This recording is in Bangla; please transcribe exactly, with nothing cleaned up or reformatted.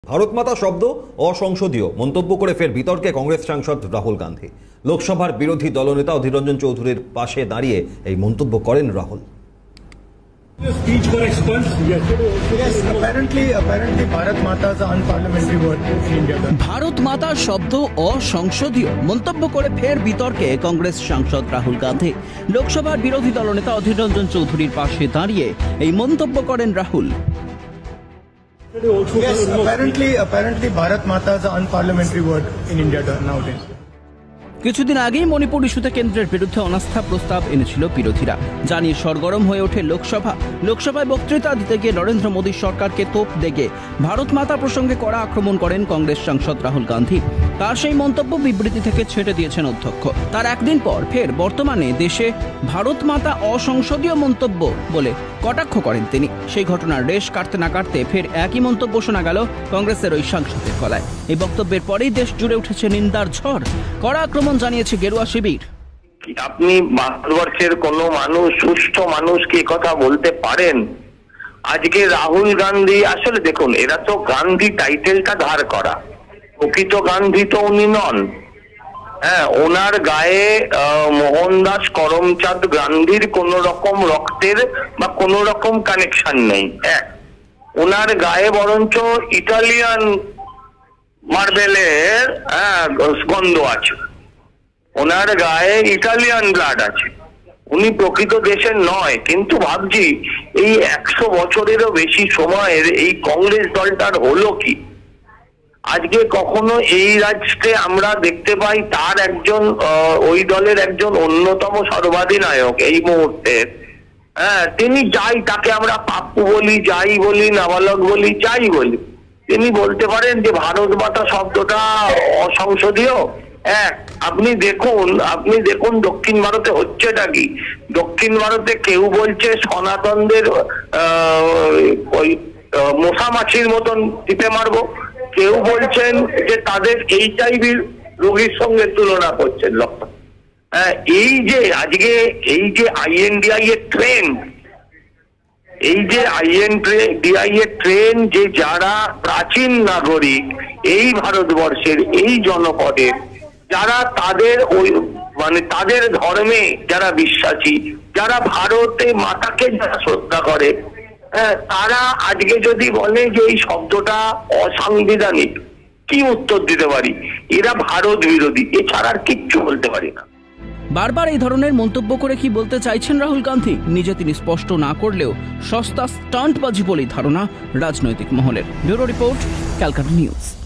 ভারত মাতা শব্দ অসংসদীয় মন্তব্য করে ফের বিতর্কে কংগ্রেস সাংসদ রাহুল গান্ধী। লোকসভার বিরোধী দলনেতা অধীর রঞ্জন চৌধুরীর পাশে দাঁড়িয়ে এই মন্তব্য করেন Rahul. Speech were expunged yesterday. Yes, apparently, apparently, Bharat Mata is an unparliamentary word in India. Bharat মাতা শব্দ অসংসদীয় মন্তব্য করে ফের বিতর্কে কংগ্রেস সাংসদ রাহুল গান্ধী। লোকসভার বিরোধী দলনেতা অধীর রঞ্জন চৌধুরীর পাশে দাঁড়িয়ে এই মন্তব্য করেন Rahul. Yes, apparently, apparently, Bharat Mata is an unparliamentary word in India nowadays. কিছুদিন আগেই মণিপুর ইস্যুতে কেন্দ্রের বিরুদ্ধে অনাস্থা প্রস্তাব এনেছিল বিরোধীরা, জানিয়ে সরগরম হয়ে ওঠে লোকসভা। লোকসভায় বক্তৃতা দিতে গিয়ে নরেন্দ্র মোদীর সরকারকে তোপ দেগে ভারত মাতা প্রসঙ্গে কড়া আক্রমণ করেন কংগ্রেস সাংসদ রাহুল গান্ধী। তার সেই মন্তব্য বিবৃতি থেকে ছেটে দিয়েছেন অধ্যক্ষ। তার একদিন পর ফের বর্তমানে দেশে ভারত মাতা অসংসদীয় মন্তব্য বলে কটাক্ষ করেন তিনি। সেই ঘটনার রেশ কাটতে না কাটতে ফের একই মন্তব্য শোনা গেল কংগ্রেসের ওই সাংসদের গলায়। এই বক্তব্যের পরেই দেশ জুড়ে উঠেছে নিন্দার ঝড়। কড়া আক্রমণ জানিয়েছে গেরুয়া শিবির। আপনি ভারতবর্ষের কোন মানুষ, সুষ্ঠ মানুষ কি কথা বলতে পারেন? আজকে রাহুল গান্ধী, আসলে দেখুন, এরা তো গান্ধী টাইটেলটা ধার করা, প্রকৃত গান্ধী তো উনি নন। হ্যাঁ, ওনার গায়ে মোহনদাস করমচাঁদ গান্ধীর কোন রকম রক্তের বা কোন রকম কানেকশন নেই। এক, ওনার গায়ে বরঞ্চ ইটালিয়ান মার্বেলের হ্যাঁ গন্ধ আছে, ওনার গায়ে ইটালিয়ান ব্লাড আছে। উনি প্রকৃত দেশের নয়। কিন্তু ভাবছি এই একশো বছরেরও বেশি সময়ের এই কংগ্রেস দলটার হলো কি? আজকে কখনো এই রাজ্যে আমরা দেখতে পাই তার একজন ওই দলের একজন অন্যতম সর্বাধিনায়ক এই মুহূর্তে, হ্যাঁ, তিনি যাই তাকে আমরা পাপ্পু বলি, যাই বলি, নাবালক বলি, যাই বলি, তিনি বলতে পারেন যে ভারত মাতা শব্দটা অসংসদীয়। এক, আপনি দেখুন আপনি দেখুন দক্ষিণ ভারতে হচ্ছেটা কি। দক্ষিণ ভারতে কেউ বলছে সনাতনদের ওই মশা মাছির মতন টিপে মারবো, কেউ বলছেন যে তাদের এইচআইভি রোগীর সঙ্গে তুলনা করছেন। লক্ষ্য, হ্যাঁ, এই যে আজকে এই যে আইএনডিআই এর ট্রেন, এই যে আইএনডিআই এর ট্রেন, যে যারা প্রাচীন নাগরিক এই ভারতবর্ষের এই জনপদের, যারা তাদের ওই মানে তাদের ধর্মে যারা বিশ্বাসী, যারা ভারতে মাতাকে যারা শ্রদ্ধা করে, হ্যাঁ, তারা আজকে যদি বলে যে এই শব্দটা অসাংবিধানিক, কি উত্তর দিতে পারি? এরা ভারত বিরোধী, এছাড়া আর কিচ্ছু বলতে পারি না। বারবার এই ধরনের মন্তব্য করে কি বলতে চাইছেন রাহুল গান্ধী নিজে তিনি স্পষ্ট না করলেও সস্তা স্টান্টবাজি বলেই ধারণা রাজনৈতিক মহলের। Bureau report, Calcutta news.